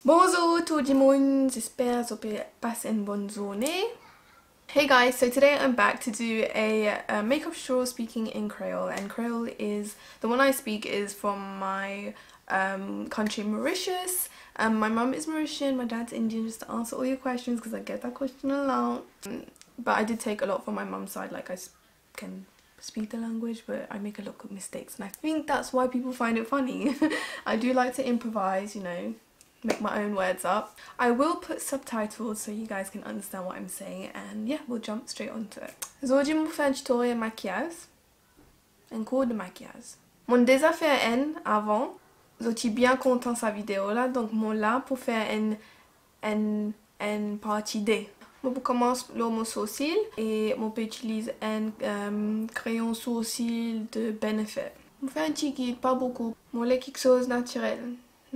Bonjour tout le monde, j'espère que vous passez une bonne journée. Hey guys, so today I'm back to do a makeup tutorial speaking in Creole, and Creole is, the one I speak is from my country Mauritius. My mum is Mauritian, my dad's Indian, just to answer all your questions because I get that question a lot. But I did take a lot from my mum's side, like I can speak the language but I make a lot of mistakes, and I think that's why people find it funny. I do like to improvise, you know, make my own words up. I will put subtitles so you guys can understand what I'm saying, and yeah, we'll jump straight onto it. Aujourd'hui, je vais faire un tutoriel maquillage, un cours de maquillage. Mon déjà fait un avant, je suis bien content de sa vidéo là, donc mon là pour faire une partie D. Je commence le mon sourcil et je peux utiliser un crayon sourcil de Benefit. Je fais un petit guide, pas beaucoup. Je voulais quelque chose naturel.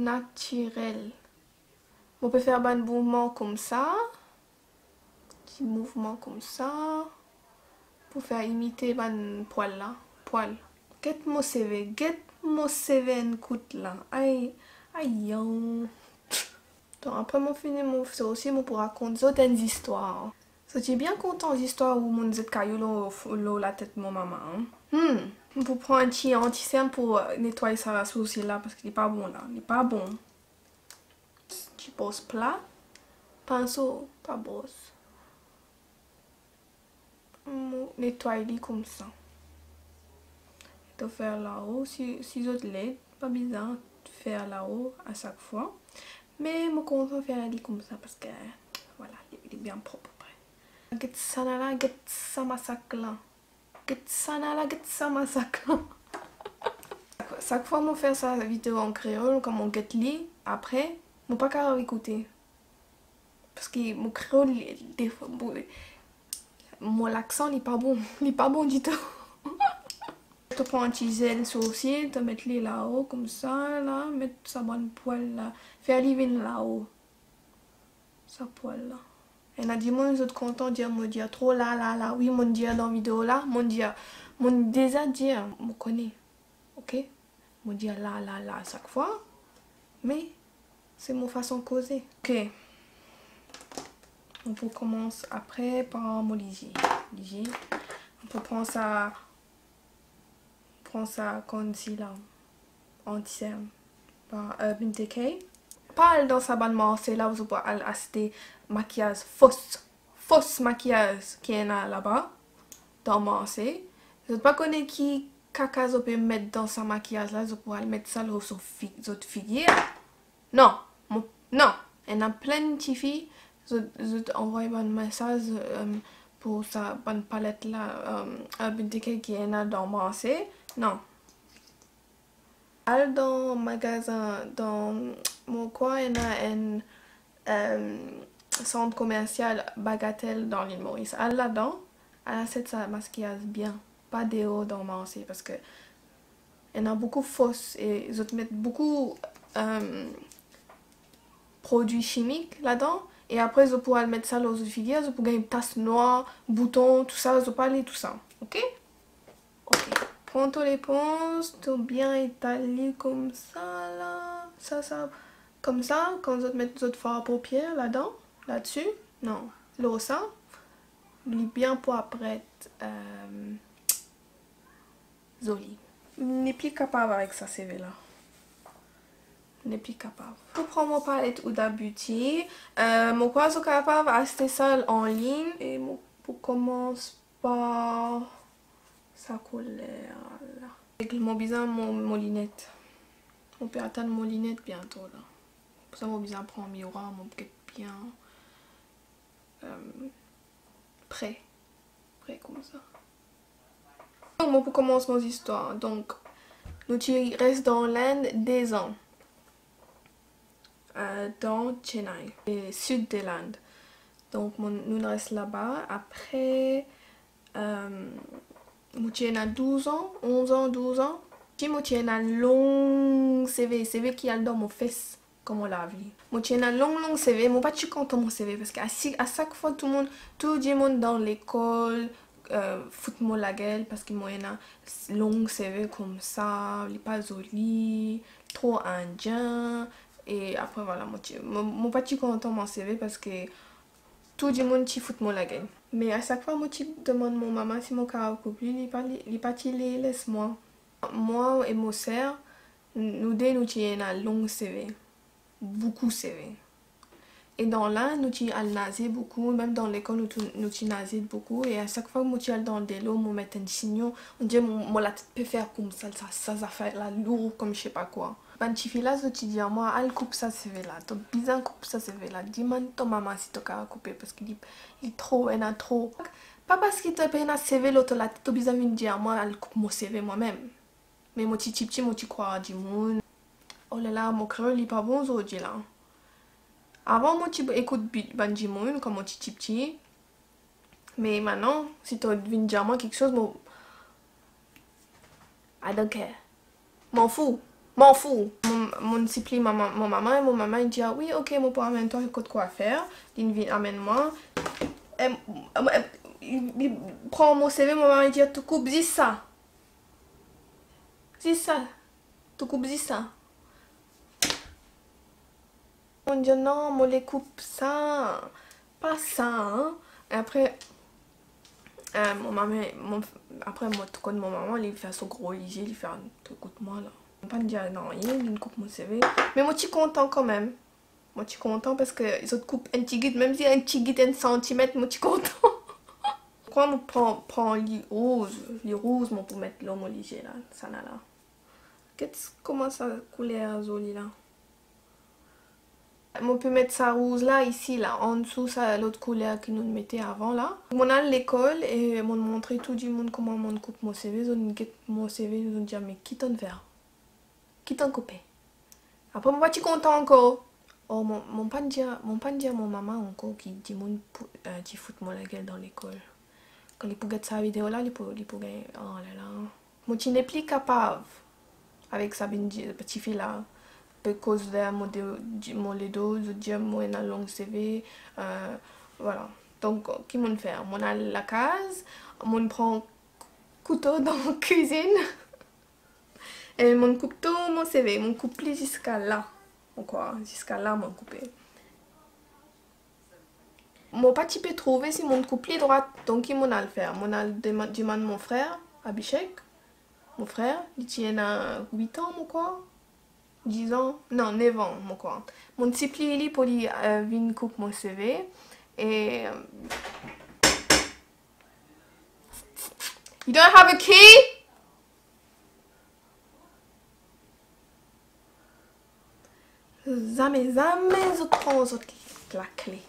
On peut faire un mouvement comme ça, petit mouvement comme ça, pour faire imiter un poil là, poil. Get mon CV un coup là, aïe, aïe. Donc après mon fini mon aussi mon pour raconter d'autres histoires. So, j'ai bien content des histoires où mon dit caillou la tête de mon maman. Pour prendre un petit anti-cerne pour nettoyer ça sourcil là parce qu'il est pas bon là, il est pas bon. Tu poses plat, pinceau, pas brosse. Nettoyer comme ça. Et de faire là-haut, si autres l'aide, pas bizarre de faire là-haut à chaque fois. Mais je compte faire aller comme ça parce que voilà, il est bien propre après. Get ça là, get ça massacre là. Get ça là, get ça massacre là. Chaque fois que je fais sa vidéo en créole, comme on get lit, après, je ne peux pas écouter. Parce que mon créole, des fois, mon accent n'est pas bon. Il n'est pas bon du tout. Tu prends un petit gel sourcil, tu mets les là-haut, comme ça, là, mettre sa bonne poêle là. Faire arriver là-haut. Sa poêle là. Et on a dit, moi, je suis content de dire, mon dire trop là. Oui, mon dire dans la vidéo là, mon dire, mon déjà dire, je connais. Ok? Mon dire là à chaque fois. Mais, c'est mon façon de causer. Ok. On peut commencer après par mon ligier. On peut prendre ça concealer anti-cerne par Urban Decay. Pas dans sa bonne c'est là où vous pouvez acheter maquillage fausse maquillage qui est là-bas dans marché. Je ne sais pas connaître qui caca vous pouvez mettre dans sa maquillage là, vous pouvez mettre ça sur votre figure. Non, non, il y a plein de filles. Je envoie un message pour sa bonne palette là, Urban Decay qui est là dans le marché. Non. Dans le magasin, dans mon coin, il y a un centre commercial Bagatelle dans l'île Maurice. Là-dedans, elle achète sa maquillage bien. Pas déo dans le marché parce que il y en a beaucoup fausses et ils mettent beaucoup produits chimiques là-dedans. Et après, je pourrais mettre ça dans une figure, je pourrais gagner une tasse noire, bouton, tout ça, je peux aller tout ça. Ok? Ok. Prends ton éponge, tout bien étalé comme ça, là. Ça, comme ça. Quand vous mettez votre fard à paupières là-dedans, là-dessus. Non, là, ça. Lui bien pour après joli. N'est plus capable avec ça, CV là. N'est plus capable. Je prends mon palette Huda Beauty. Mon quoi suis capable d'acheter ça en ligne. Et je commence par sa couleur là. Avec mon besoin mon lunette. On peut atteindre mon lunette bientôt là. Pour ça mon besoin prend un miroir, mon peut bien prêt comme ça. Donc on commence nos histoires. Donc nous restons dans l'Inde des ans. Dans Chennai, le sud de l'Inde. Donc nous restons là-bas. Après nous avons 12 ans, 11 ans, 12 ans. J'ai un long CV qui est dans mon fesse comme on l'a vu. J'ai un long CV, je ne suis pas content de mon CV parce qu'à chaque fois tout le monde dans l'école fout-moi la gueule parce qu'il y a un long CV comme ça, il n'est pas joli, trop indien. Et après voilà, mon petit content mon CV parce que tout le monde qui fout mon la gueule. Mais à chaque fois, moi, je demande à mon maman si mon caractère couple, il pas les laisse-moi. Moi et mon sœur, nous deux, nous avons un long CV. Beaucoup CV. Et dans là, nous avons nasé beaucoup, même dans l'école, nous avons nasé beaucoup. Et à chaque fois, nous allons dans des lots, nous mettons un signal, on dit, moi, la tête peut faire comme ça fait la lourd, comme je sais pas quoi. Ben, tu fais là, tu dis à moi, elle coupe ça CV là, tu bizarre coupe ça CV là, dis-moi ton maman si tu as coupé parce qu'il est trop, elle a trop. Pas parce qu'il t'a payé un CV l'autre là, tu as besoin de dire à moi, elle coupe mon CV moi-même. Mais moi, petit, moi, tu crois à du monde. Oh là là, mon créole, il est pas bon aujourd'hui là. Avant, moi, tu écoutes ben du monde comme mon petit. Mais maintenant, si tu viens dire à moi quelque chose, moi, I don't care. M'en fous. M'en fous. Mon discipline, mon maman et mon maman, il dit, ah oui, ok, mon père amène toi, écoute quoi faire. Il vient, amène-moi. Il prend mon CV, mon maman, il dit, tu coupes, dis ça. Dis ça. Tu coupes, dis ça. On dit, non, moi, les coupe ça. Pas ça, hein. Et après, mon maman, après, moi, tout comme mon maman, il fait son gros léger, il fait un truc, écoute-moi, là. Pas me dire non, il coupe mon CV. Mais moi, je suis content quand même. Moi, je suis content parce que les autres coupent un petit guide, même si un petit guide 1 centimètre, moi, je suis content. Pourquoi on prend les roses, moi, pour mettre l'homme au léger, là, ça là. Comment ça couleur joli là. On peut mettre sa rose là, ici, là, en dessous, ça l'autre couleur que nous mettions avant là. On a à l'école et on montrait tout le monde comment on coupe mon CV. On get mon CV, ils ont dit, mais qui t'en fait? Qui t'en coupé? Après, moi, je suis content encore. Oh, mon pas dire mon maman encore qui dit mon qui fout moi la gueule dans l'école. Quand il peut regarder sa vidéo là, il peut gagner. Oh là là. Moi, je n'ai plus capable avec sa petite fille là. Parce que mon ledo, je dis moi un long CV. Voilà. Donc, qui m'en fait? On a la case, on prend couteau dans la cuisine. Et mon coupe tout mon CV, mon coupe jusqu'à là. Quoi, jusqu'à là, mon coupé. Mon petit peut trouver si mon coupe les droite, donc il m'en a le faire. Mon a demande mon frère, Abhishek. Mon frère, il tient à 8 ans, mon quoi. 10 ans, non, 9 ans, mon quoi. Mon petit pli, pour lui, venir coupe mon CV. Et. You don't have a key? Jamais, je prends la clé.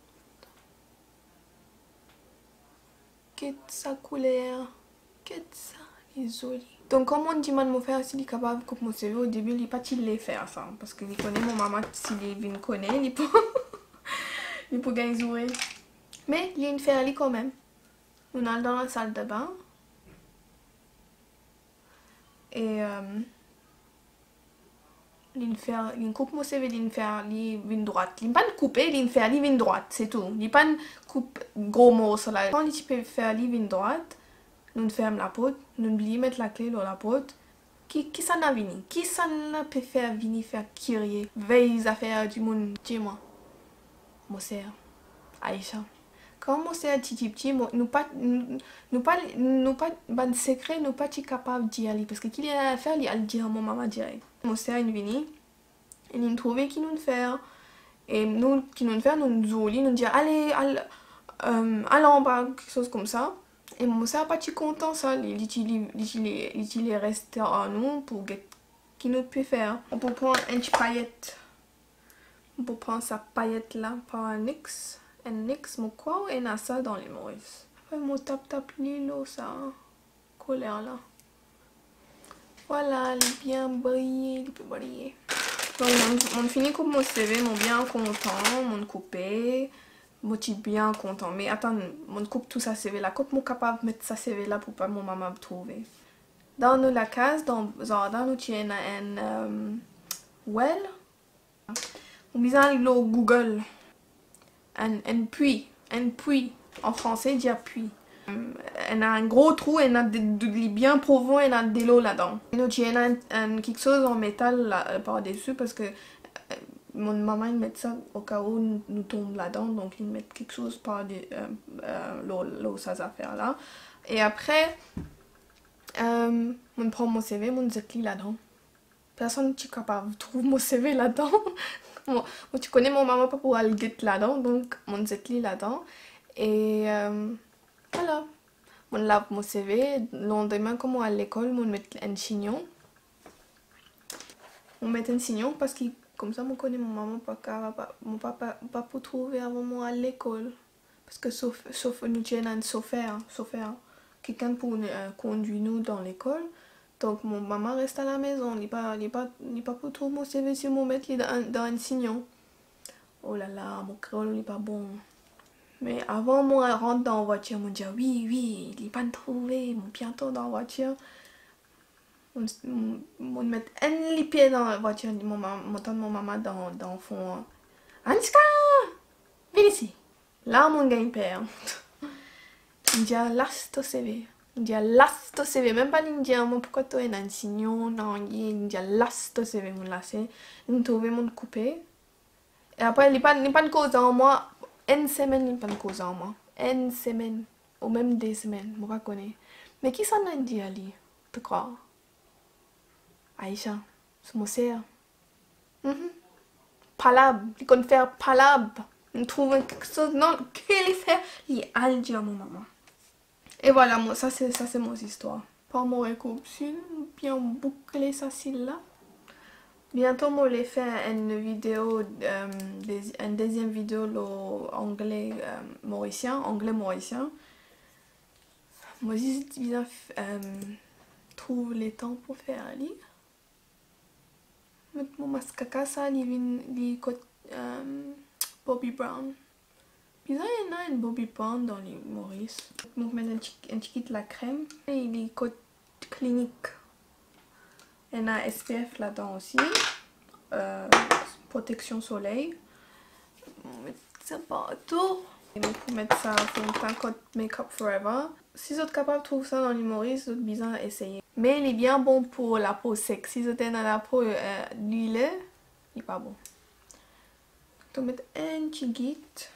Qu'est-ce sa couleur? Qu'est-ce ça? Il est joli. Donc, comme on demande mon frère s'il est capable de couper mon CV, au début, il n'est pas il faire ça. Parce qu'il connaît mon maman, s'il est connaît, il peut. Il peut gagner jouer. Mais il y a une faire quand même. On est dans la salle de bain. Et. Il coupe mon CV, il fait ligne droite. Il ne pas couper, il fait ligne droite, c'est tout. Il ne pas coupe gros morceau là. Quand il peut faire ligne droite, nous fermons la porte, nous oublions mettre la clé dans la porte. Qui ça n'a venu? Qui ça n'a peut faire venir faire crier? Veille les affaires du monde. Dis-moi. Mon sœur, Aïcha. Quand mon sœur petit, nous pas ban secret, nous pas capable de dire parce que qu'il y a à faire, il a le dire à mon maman direct. Mon sœur est venu, il a trouvé qui nous faire et nous qui nous faire nous zoli, nous dire allez en bas quelque chose comme ça. Et mon sœur pas content ça, il est resté à nous pour qui nous peut faire. On peut prendre une paillette. On peut prendre sa paillette là par un X. Un X, mon quoi, et on a ça dans les Maurice. Après, mon tape l'îlot, ça. Colère là. Voilà, il est bien brillé, il peut briller. Donc, on finit comme mon CV, mon bien content, mon coupé. Moi, je suis bien content. Mais attends, mon coupe tout ça CV là. Comment mon capable de mettre ça CV là pour pas mon maman me trouver? Dans nous, la case, dans nous, tu as un well. On dit le Google. Un puits. En français, il dit puits. Elle a un gros trou, elle a bien profond, elle a de l'eau là-dedans. Et donc, il y a quelque chose en métal là, par-dessus parce que mon maman il met ça au cas où nous tombe là-dedans, donc il met quelque chose par l'eau ces affaires là. Et après on prend mon CV, mon zetli là-dedans. Personne n'est capable de trouver mon CV là-dedans. Bon, tu connais mon maman pas pour aller get là-dedans, donc mon zetli là-dedans. Et voilà. On lave mon CV. Le lendemain, comme on à l'école, on met un chignon. On met un chignon parce que comme ça, on connaît mon maman pas mon papa pas pour trouver avant moi à l'école. Parce que sauf nous tiens un chauffeur. Quelqu'un pour conduire nous dans l'école. Donc mon maman reste à la maison. Il n'est pas pour trouver mon CV si on met dans un chignon. Oh là là, mon créole n'est pas bon. Mais avant moi rentre dans la voiture, on dit oui, il n'est pas trouvé, mon bientôt dans la voiture. On met un pied dans la voiture, mon maman dans le fond. Anska, viens ici. Là, mon gagne père. Il dit last CV. Il dit last CV. Même pas l'Indien, pourquoi tu es un signon, non, il dit last CV, mon lassé. Il trouve mon coupé. Et après, il n'est pas de cause en moi. Une semaine, il n'est pas de cause en moi. Une semaine. Ou même des semaines, je ne connais pas. Mais qui s'en a dit à lui? Tu crois? Aïcha, c'est mon sœur. Palab, il compte faire palab. Il trouve quelque chose, non, qu'il fait, il a dit à mon maman. Et voilà, ça c'est mon histoire. Pour mon récupération, bien boucler ça là. Bientôt, je vais faire une vidéo, une deuxième vidéo anglais mauricien. Moi, j'ai bien trouvé le temps pour faire un livre. Mon masque ça, il Bobby Brown. Bizarre, il y en a une Bobby Brown dans les Maurice. Je mets un petit de la crème. Et il est côte clinique. Il y en a SPF là-dedans aussi. Protection soleil. On met ça partout. Et donc pour mettre ça pour un code Make-up Forever. Si vous êtes capable de trouver ça dans l'humorisme, c'est bizarre à essayer. Mais il est bien bon pour la peau sec. Si vous êtes dans la peau l'huile, il n'est pas bon. Donc on va mettre un petit guide.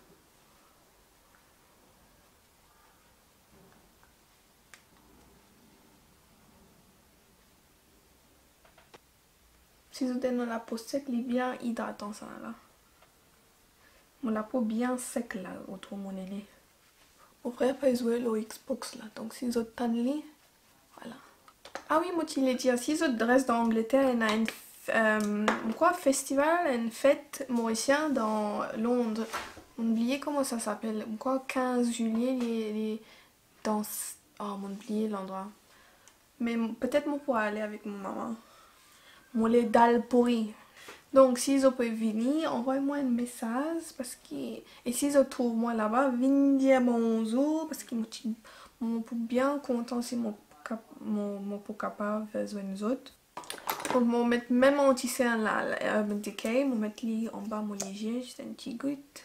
Si vous êtes dans la peau sec, il est bien hydratant ça là. Mon la peau bien sec là, autour de mon nez. Mon frère peut jouer le Xbox là, donc si vous êtes dans le lit, voilà. Ah oui, moi tu l'ai dit, si vous êtes resté en Angleterre, il y a un festival, une fête mauricienne dans Londres. On oublié comment ça s'appelle. 15 juillet, les danses. Oh, mon oublié l'endroit. Mais peut-être moi pourrais aller avec mon maman. Mon les dalles pourries. Donc si vous pouvez venir, envoyez-moi un message parce que et si vous trouvez moi là-bas, venez dire bonjour parce que moi pour bien content si mon pour capable faire une autre. Donc on met même un tissé là, Urban Decay, on met lui en bas mon léger, juste un petit goutte.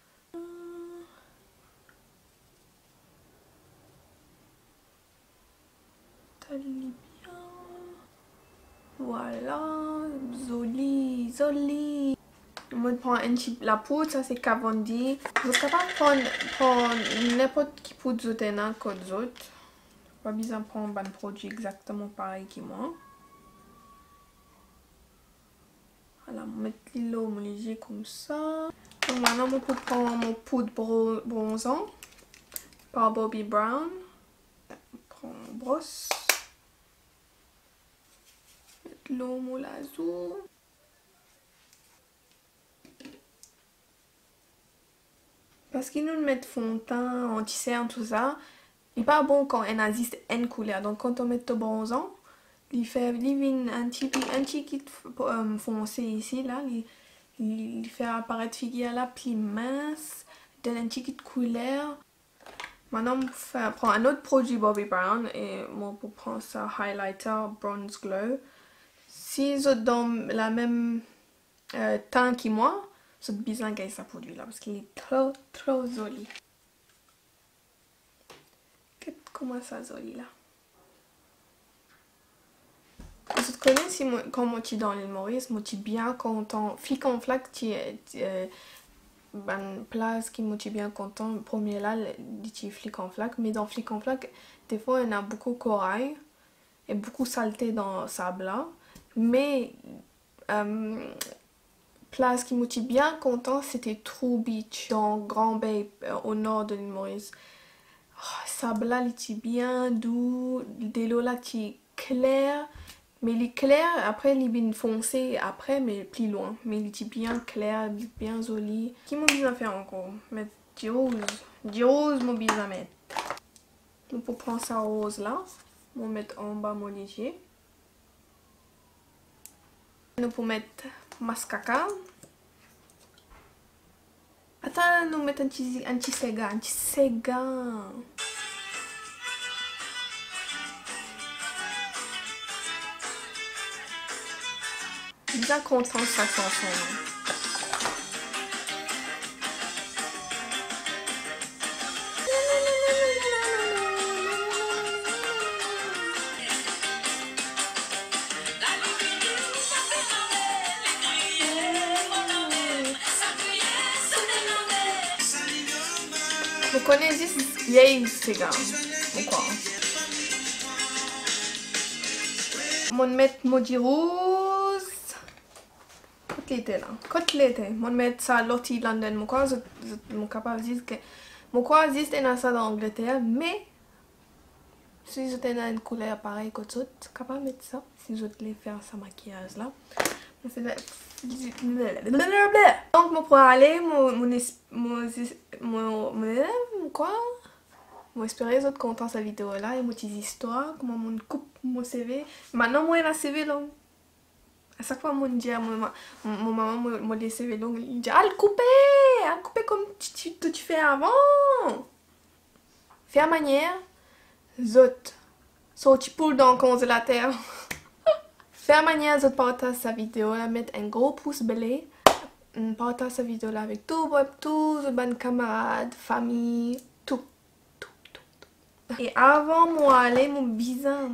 Voilà, joli. On prend un petit la poudre, ça c'est Cavendi. Vous êtes capable de prendre n'importe qui poudre zotena que d'autres. Pas besoin de prendre un produit exactement pareil que moi. Voilà, on met l'eau mon léger comme ça. Donc maintenant on peut prendre mon poudre bronzant par Bobbi Brown. On prend une brosse. L'eau mon lazou. Parce qu'ils nous mettent fond de teint, anti-cerne, tout ça. Il n'est pas bon quand on a juste une couleur. Donc quand on met le bronzant, il fait un petit kit foncé ici, là. Il fait apparaître figure là, plus mince. Donne un petit kit couleur. Maintenant, on prend un autre produit Bobbi Brown. Et moi, pour prendre ça, highlighter Bronze Glow. Si vous êtes dans la même teint que moi, c'est bizarre qu'il y ait ce produit là parce qu'il est trop joli. Comment ça joli là. Vous connaissez si quand moi je dans l'île Maurice, moi je bien content. Flic en flac, ben place qui moi je bien content. Premier là, dit flic en flac, mais dans flic en flac, des fois il y en a beaucoup de corail et beaucoup de saleté dans le sable là. Mais place qui m'était bien content, c'était True Beach dans Grand Bay au nord de l'île Maurice. Oh, sable là, il était bien doux, des l'eau là, qui clair. Mais il est clair, après il est bien foncé, après, mais plus loin. Mais il est bien clair, bien joli. Qui m'a besoin de faire encore? Mettre du rose. Du rose, mon besoin mettre. Donc pour prendre ça rose là, on va mettre en bas mon léger. Nous pour mettre mascara. Attends, nous mettre un petit sega, un petit sega. Bien content ça chanson. Vous connaissez vieille Sega? Pourquoi? Mon mettre maudit rose. Côtelette là. Côtelette. Mon mettre ça Lottie London. Mon quoi, mon capable de dire que mon quoi existe dans ça dans Angleterre, mais si j'étais dans une couleur pareille que tout, capable de mettre ça. Si je voulais faire ça maquillage là. Donc, moi pour aller, quoi? Moi espérer les autres contents cette vidéo là et moi des histoires, comment mon coupe mon CV. Maintenant moi la CV long. À chaque fois mon dit à mon maman moi les CV long, il dit ah le couper comme tu fais avant. Fais à manière, zot, sorti poule dans le congélateur. Fais à manière, zot partage sa vidéo là, mettre un gros pouce bleu. Partage sa vidéo là avec tous vos bonnes camarades, famille, tout. Et avant moi aller mon bizarre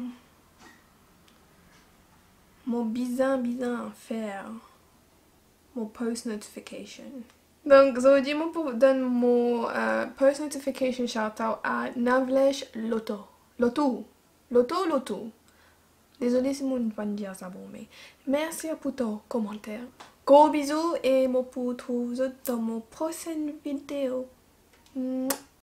faire mon post notification. Donc aujourd'hui moi pour donner mon post notification shout out à Navlesh Loto. Désolée si mon pas dire ça bon mais merci pour ton commentaire. Gros bisous et moi pour trouver dans mon prochaine vidéo.